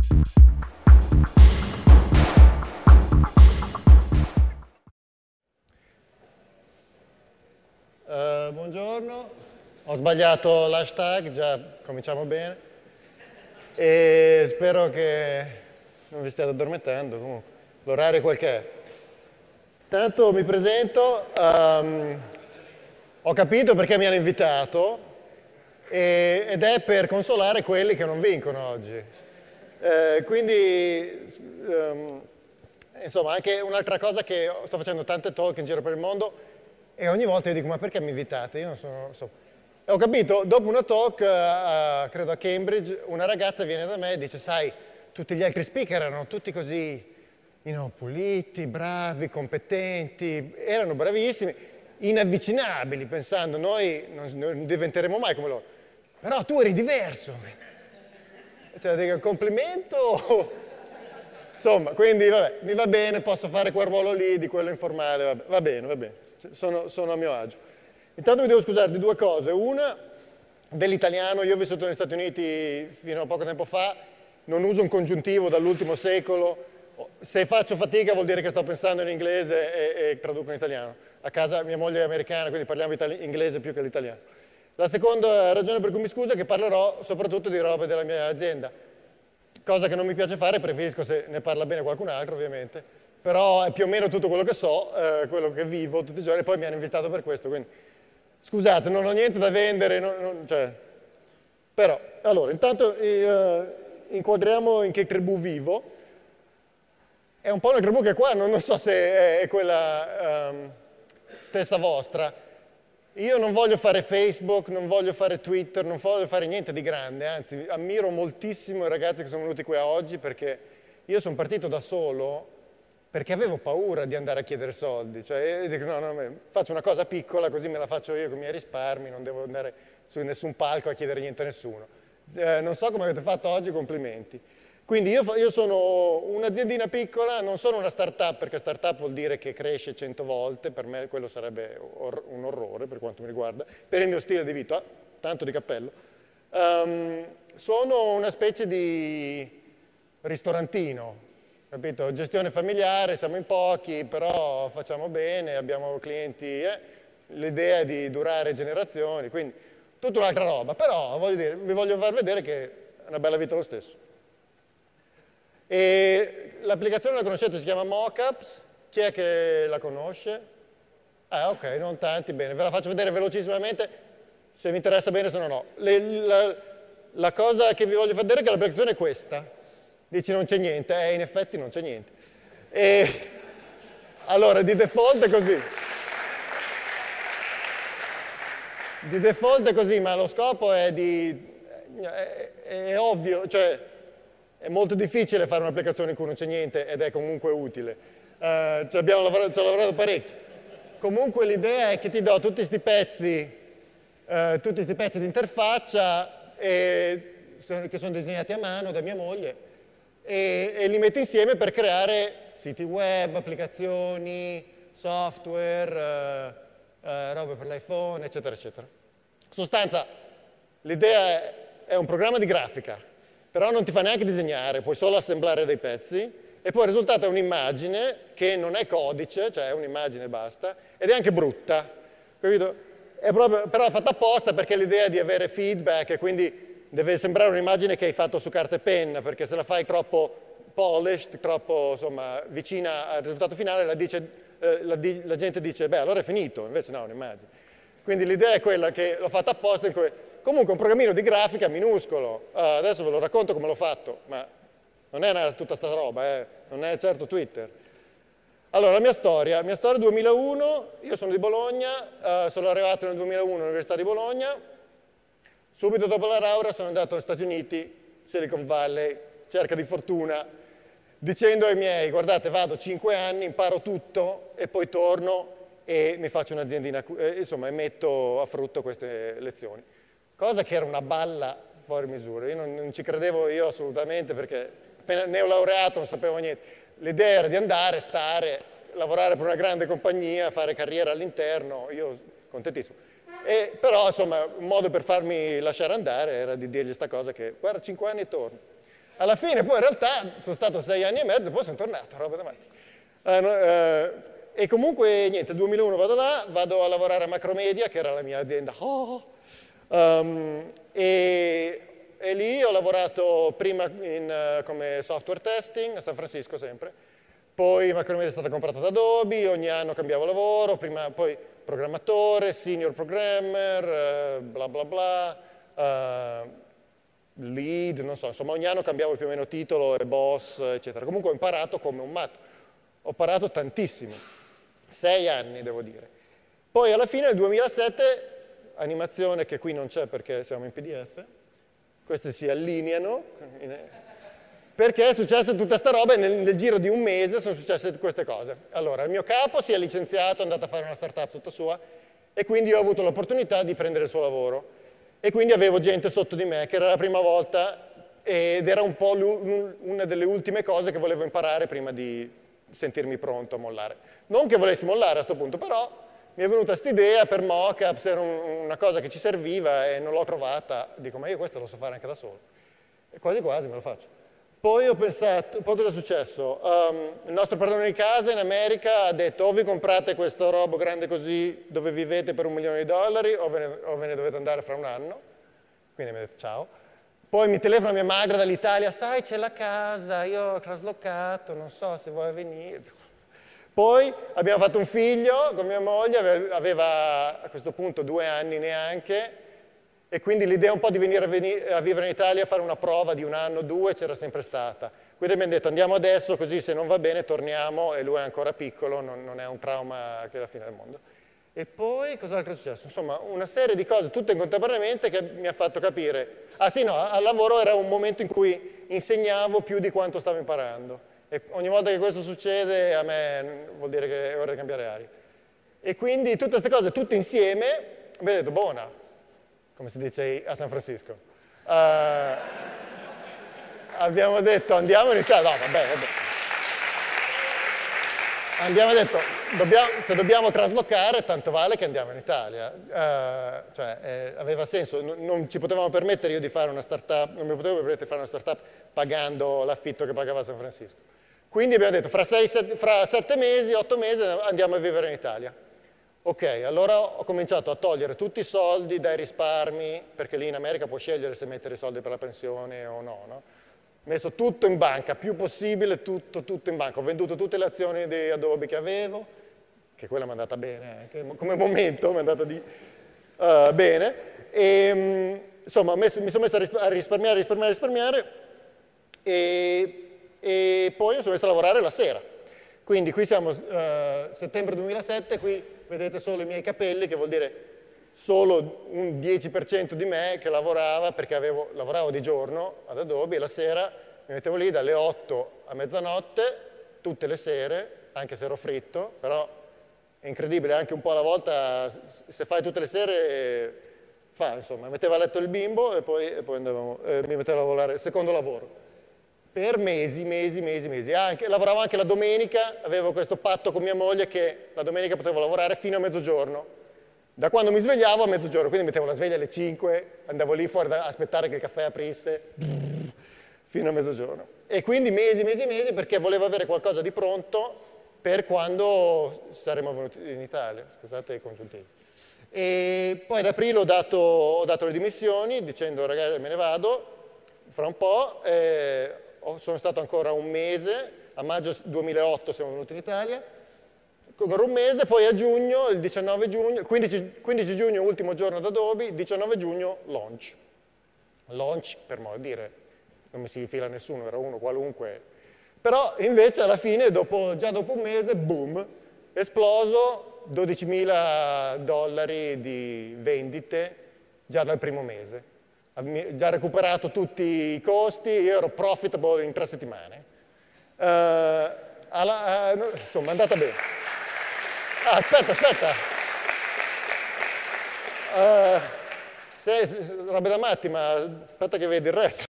Buongiorno, ho sbagliato l'hashtag, già cominciamo bene e spero che non vi stiate addormentando, comunque l'orario è quel che è. Tanto mi presento, ho capito perché mi hanno invitato ed è per consolare quelli che non vincono oggi. Insomma, anche un'altra cosa che sto facendo tante talk in giro per il mondo e ogni volta io dico, ma perché mi invitate? Io non sono... E ho capito, dopo una talk, credo a Cambridge, una ragazza viene da me e dice, sai, tutti gli altri speaker erano tutti così, puliti, bravi, competenti, erano bravissimi, inavvicinabili, pensando, noi non diventeremo mai come loro. Però tu eri diverso. Cioè, dico, complimento... Insomma, quindi, vabbè, mi va bene, posso fare quel ruolo lì, di quello informale, vabbè, va bene. Sono a mio agio. Intanto mi devo scusare di due cose. Una, dell'italiano. Io ho vissuto negli Stati Uniti fino a poco tempo fa, non uso un congiuntivo dall'ultimo secolo. Se faccio fatica vuol dire che sto pensando in inglese e traduco in italiano. A casa mia moglie è americana, quindi parliamo inglese più che l'italiano. La seconda ragione per cui mi scuso è che parlerò soprattutto di robe della mia azienda. Cosa che non mi piace fare, preferisco se ne parla bene qualcun altro, ovviamente. Però è più o meno tutto quello che so, quello che vivo tutti i giorni, e poi mi hanno invitato per questo, quindi scusate, non ho niente da vendere, però, allora, intanto inquadriamo in che tribù vivo. È un po' una tribù che qua non so se è quella stessa vostra. Io non voglio fare Facebook, non voglio fare Twitter, non voglio fare niente di grande, anzi, ammiro moltissimo i ragazzi che sono venuti qui oggi perché io sono partito da solo perché avevo paura di andare a chiedere soldi, cioè dico no, faccio una cosa piccola così me la faccio io con i miei risparmi, non devo andare su nessun palco a chiedere niente a nessuno. Non so come avete fatto oggi, complimenti. Quindi io sono un'aziendina piccola, non sono una startup perché startup vuol dire che cresce 100 volte, per me quello sarebbe un orrore per quanto mi riguarda, per il mio stile di vita, tanto di cappello. Sono una specie di ristorantino. Capito? Gestione familiare, siamo in pochi, però facciamo bene, abbiamo clienti, l'idea è di durare generazioni, quindi tutta un'altra roba, però voglio dire, vi voglio far vedere che è una bella vita lo stesso. E l'applicazione la conoscete, si chiama Mockups, chi è che la conosce? Ok, non tanti, bene, ve la faccio vedere velocissimamente, se vi interessa bene, se no no. La cosa che vi voglio far vedere è che l'applicazione è questa. Dici non c'è niente, in effetti non c'è niente. Allora, di default è così. Di default è così, ma lo scopo è è ovvio, cioè è molto difficile fare un'applicazione in cui non c'è niente ed è comunque utile. Ci ho lavorato parecchio. Comunque l'idea è che ti do tutti questi pezzi di interfaccia che sono disegnati a mano da mia moglie, e li metti insieme per creare siti web, applicazioni, software, robe per l'iPhone, eccetera, eccetera. In sostanza, l'idea è un programma di grafica, però non ti fa neanche disegnare, puoi solo assemblare dei pezzi, e poi il risultato è un'immagine che non è codice, cioè è un'immagine e basta, ed è anche brutta, capito? Però è fatta apposta perché l'idea è di avere feedback e quindi deve sembrare un'immagine che hai fatto su carta e penna, perché se la fai troppo polished, troppo insomma, vicina al risultato finale, la gente dice, beh, allora è finito, invece no, è un'immagine. Quindi l'idea è quella che l'ho fatta apposta, comunque un programmino di grafica minuscolo, adesso ve lo racconto come l'ho fatto, ma non è tutta sta roba, non è certo Twitter. Allora, la mia storia 2001, io sono di Bologna, sono arrivato nel 2001 all'Università di Bologna. Subito dopo la laurea sono andato negli Stati Uniti, Silicon Valley, cerca di fortuna, dicendo ai miei, guardate, vado 5 anni, imparo tutto e poi torno e mi faccio un'aziendina, insomma, e metto a frutto queste lezioni. Cosa che era una balla fuori misura. Io non ci credevo io assolutamente perché appena neolaureato non sapevo niente. L'idea era di andare, stare, lavorare per una grande compagnia, fare carriera all'interno, io contentissimo. Però, insomma, un modo per farmi lasciare andare era di dirgli sta cosa che, guarda, 5 anni e torno. alla fine poi in realtà sono stato 6 anni e mezzo e poi sono tornato, roba da matti. E comunque niente, nel 2001 vado là, vado a lavorare a Macromedia, che era la mia azienda. E lì ho lavorato prima come software testing, a San Francisco sempre. Poi Macromedia è stata comprata da Adobe, ogni anno cambiavo lavoro, poi programmatore, senior programmer, bla bla bla, lead, non so, insomma ogni anno cambiavo più o meno titolo e boss, eccetera. Comunque ho imparato come un matto, ho imparato tantissimo, 6 anni devo dire. Poi alla fine del 2007, animazione che qui non c'è perché siamo in PDF, queste si allineano, perché è successa tutta sta roba e nel giro di un mese sono successe queste cose. Allora, il mio capo si è licenziato, è andato a fare una startup tutta sua e quindi ho avuto l'opportunità di prendere il suo lavoro. E quindi avevo gente sotto di me, che era la prima volta ed era un po' una delle ultime cose che volevo imparare prima di sentirmi pronto a mollare. Non che volessi mollare a questo punto, però mi è venuta questa idea per mockups, era una cosa che ci serviva e non l'ho trovata. Dico, ma io questo lo so fare anche da solo. E quasi quasi me lo faccio. Poi ho pensato, poi cosa è successo? Il nostro padrone di casa in America ha detto o vi comprate questo robo grande così dove vivete per $1 milione o ve ne dovete andare fra un anno. Quindi mi ha detto ciao. Poi mi telefona mia madre dall'Italia, sai c'è la casa, io ho traslocato, non so se vuoi venire. Poi abbiamo fatto un figlio con mia moglie, aveva a questo punto 2 anni neanche, e quindi l'idea un po' di venire a vivere in Italia a fare una prova di 1 anno, 2 c'era sempre stata. Quindi abbiamo detto andiamo adesso, così se non va bene torniamo e lui è ancora piccolo, non è un trauma che è la fine del mondo. E poi cos'altro è successo? Insomma, una serie di cose tutte contemporaneamente che mi ha fatto capire. Ah sì, no, al lavoro era un momento in cui insegnavo più di quanto stavo imparando. E ogni volta che questo succede a me vuol dire che è ora di cambiare aria. E quindi tutte queste cose, tutte insieme, mi ha detto buona, come si dice a San Francisco. Abbiamo detto andiamo in Italia, no vabbè. Abbiamo detto se dobbiamo traslocare tanto vale che andiamo in Italia. Aveva senso, non ci potevamo permettere io di fare una startup, non mi potevo permettere di fare una startup pagando l'affitto che pagava a San Francisco. Quindi abbiamo detto fra 7 mesi, 8 mesi andiamo a vivere in Italia. Ok, allora ho cominciato a togliere tutti i soldi dai risparmi, perché lì in America puoi scegliere se mettere i soldi per la pensione o no, no? Ho messo tutto in banca, più possibile tutto in banca. Ho venduto tutte le azioni di Adobe che avevo, che quella mi è andata bene, come momento mi è andata bene. E, insomma, mi sono messo a risparmiare e poi mi sono messo a lavorare la sera. Quindi qui siamo settembre 2007, qui vedete solo i miei capelli, che vuol dire solo un 10% di me che lavorava, perché lavoravo di giorno ad Adobe e la sera mi mettevo lì dalle 8 a mezzanotte, tutte le sere, anche se ero fritto, però è incredibile, anche un po' alla volta, se fai tutte le sere, insomma, mettevo a letto il bimbo e poi mi mettevo a lavorare, secondo lavoro. Per mesi. Lavoravo anche la domenica, avevo questo patto con mia moglie che la domenica potevo lavorare fino a mezzogiorno. Da quando mi svegliavo a mezzogiorno, quindi mettevo la sveglia alle 5, andavo lì fuori ad aspettare che il caffè aprisse, fino a mezzogiorno. E quindi mesi, perché volevo avere qualcosa di pronto per quando saremmo venuti in Italia. Scusate i congiuntivi. E poi ad aprile ho dato le dimissioni dicendo ragazzi me ne vado fra un po'. Sono stato ancora un mese, a maggio 2008 siamo venuti in Italia, ancora un mese, poi a giugno, il 19 giugno, 15 giugno ultimo giorno da Adobe, 19 giugno launch. Launch, per modo di dire, non mi si infila nessuno, era uno qualunque. Però invece alla fine, già dopo un mese, boom, esploso, $12.000 di vendite già dal primo mese. Già recuperato tutti i costi, io ero profitable in 3 settimane. Insomma, è andata bene. Aspetta. Roba da matti, ma aspetta che vedi il resto.